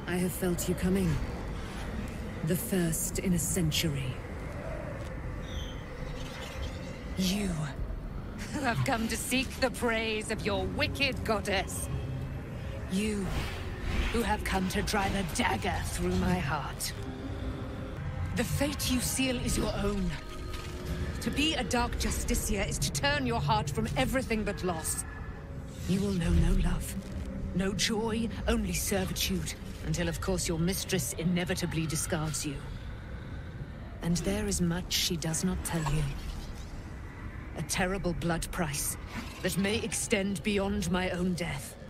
I have felt you coming. The first in a century. You, who have come to seek the praise of your wicked goddess. You, who have come to drive a dagger through my heart. The fate you seal is your own. To be a Dark Justicia is to turn your heart from everything but loss. You will know no love, no joy, only servitude, until of course your mistress inevitably discards you. And there is much she does not tell you. A terrible blood price that may extend beyond my own death.